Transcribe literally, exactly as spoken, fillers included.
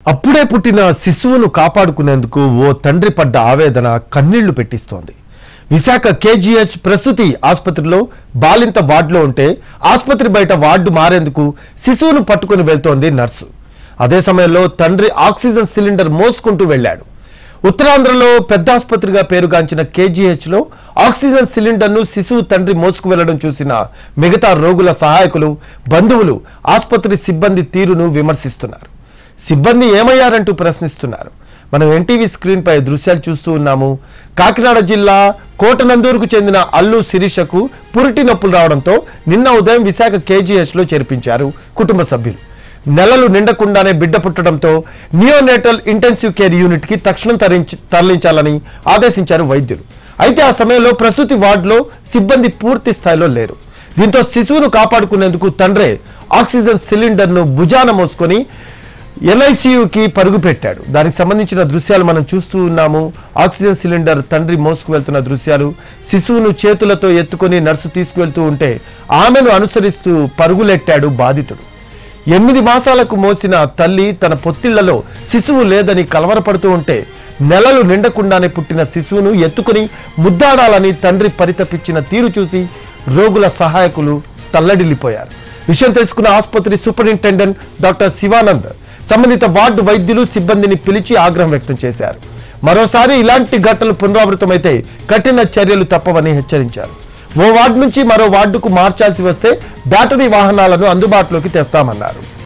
అప్పుడే పుట్టిన శిశువును కాపాడుకునేందుకు ఓ తండ్రి పడ్డ ఆవేదన కన్నీళ్లు పెట్టిస్తోంది. విశాఖ కేజీహెచ్ ప్రసూతి ఆసుపత్రిలో బాలింత వార్డులో ఉంటే ఆసుపత్రి బయట వార్డు మారేందుకు శిశువును పట్టుకుని వెళ్తోంది నర్సు. అదే సమయంలో తండ్రి ఆక్సిజన్ సిలిండర్ మోసుకుంటూ వెళ్లాడు. ఉత్తరాంధ్రలో పెద్ద ఆసుపత్రిగా పేరుగాంచిన కేజీహెచ్లో ఆక్సిజన్ సిలిండర్ను శిశువు తండ్రి మోసుకు వెళ్లడం చూసిన మిగతా రోగుల సహాయకులు, బంధువులు ఆసుపత్రి సిబ్బంది తీరును విమర్శిస్తున్నారు. సిబ్బంది ఏమయ్యారంటూ ప్రశ్నిస్తున్నారు. మనం ఎన్టీవీ స్క్రీన్ పై దృశ్యాలు చూస్తూ ఉన్నాము. కాకినాడ జిల్లా కోటనందూరుకు చెందిన అల్లు శిరీషకు పురిటి నొప్పులు రావడంతో నిన్న ఉదయం విశాఖ కేజీహెచ్ లో చేర్పించారు కుటుంబ సభ్యులు. నెలలు నిండకుండానే బిడ్డ పుట్టడంతో నియోనేటల్ ఇంటెన్సివ్ కేర్ యూనిట్ కి తక్షణం తరలించాలని ఆదేశించారు వైద్యులు. అయితే ఆ సమయంలో ప్రసూతి వార్డులో సిబ్బంది పూర్తి స్థాయిలో లేరు. దీంతో శిశువును కాపాడుకునేందుకు తండ్రే ఆక్సిజన్ సిలిండర్ ను భుజాన మోసుకొని ఎన్ఐసియుకి పరుగు పెట్టాడు. దానికి సంబంధించిన దృశ్యాలు మనం చూస్తూ ఉన్నాము. ఆక్సిజన్ సిలిండర్ తండ్రి మోసుకు వెళ్తున్న దృశ్యాలు. శిశువును చేతులతో ఎత్తుకొని నర్సు తీసుకువెళ్తూ ఉంటే ఆమెను అనుసరిస్తూ పరుగులెట్టాడు బాధితుడు. ఎనిమిది మాసాలకు మోసిన తల్లి తన పొత్తిళ్లలో శిశువు లేదని కలవరపడుతూ ఉంటే నెలలు నిండకుండానే పుట్టిన శిశువును ఎత్తుకుని ముద్దాడాలని తండ్రి పరితపించిన తీరు చూసి రోగుల సహాయకులు తల్లడిల్లిపోయారు. విషయం తెలుసుకున్న ఆసుపత్రి సూపరింటెండెంట్ డాక్టర్ శివానంద్ సంబంధిత వార్డు వైద్యులు సిబ్బందిని పిలిచి ఆగ్రహం వ్యక్తం చేశారు. మరోసారి ఇలాంటి ఘటనలు పునరావృతమైతే కఠిన చర్యలు తప్పవని హెచ్చరించారు. ఓ వార్డు నుంచి మరో వార్డుకు మార్చాల్సి వస్తే బ్యాటరీ వాహనాలను అందుబాటులోకి తెస్తామన్నారు.